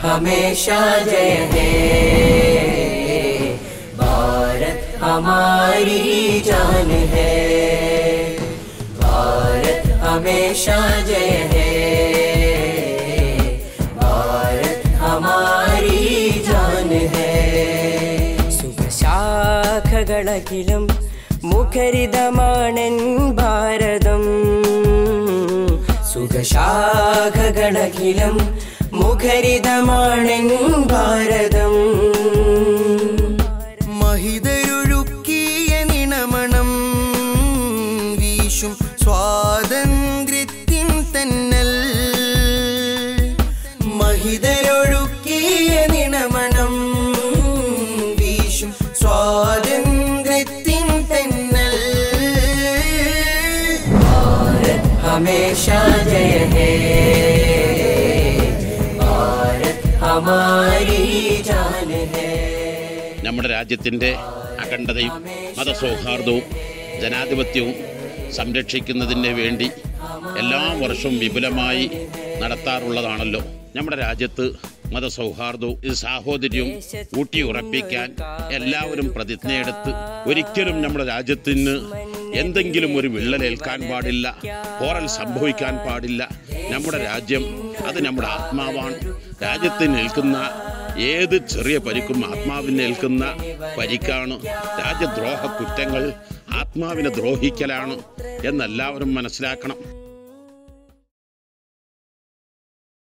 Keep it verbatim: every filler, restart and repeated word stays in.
हमेशा जय है, भारत हमारी जान है, भारत हमेशा जय है, भारत हमारी जान है। സുഖശാഖകളകിലും മുഖരിതമാണൻ ഭാരതം, സുഖശാഖകളകിലും മുഖരിതമാണൻ ഭാരതം. മഹിതരൊഴുക്കിയ നിണമണം വീശും സ്വാതന്ത്ര്യത്തിൻ തന്നൽ, മഹിതരൊഴുക്കിയ നിണമണം വീശും സ്വാതന്ത്ര്യത്തിൻ തന്നൽ. भारत हमेशा जय है, भारत हमारी जान है. നമ്മുടെ രാജ്യത്തിൻ്റെ അഖണ്ഡതയും മതസൗഹാർദ്ദവും ജനാധിപത്യവും സംരക്ഷിക്കുന്നതിന് വേണ്ടി എല്ലാ വർഷവും വിപുലമായി നടത്താറുള്ളതാണല്ലോ. നമ്മുടെ രാജ്യത്ത് മതസൗഹാർദ്ദവും സാഹോദര്യവും ഊട്ടിയുറപ്പിക്കാൻ എല്ലാവരും പ്രതിജ്ഞയെടുത്ത് ഒരിക്കലും നമ്മുടെ രാജ്യത്തിന് എന്തെങ്കിലും ഒരു വിള്ളലേൽക്കാൻ പാടില്ല, പോറൽ സംഭവിക്കാൻ പാടില്ല. നമ്മുടെ രാജ്യം അത് നമ്മുടെ ആത്മാവാണ്. രാജ്യത്തിന് ഏൽക്കുന്ന ഏത് ചെറിയ പരിക്കും ആത്മാവിന് ഏൽക്കുന്ന പരിക്കാണ്. രാജ്യദ്രോഹ കുറ്റങ്ങൾ ആത്മാവിനെ ദ്രോഹിക്കലാണ് എന്നെല്ലാവരും മനസ്സിലാക്കണം.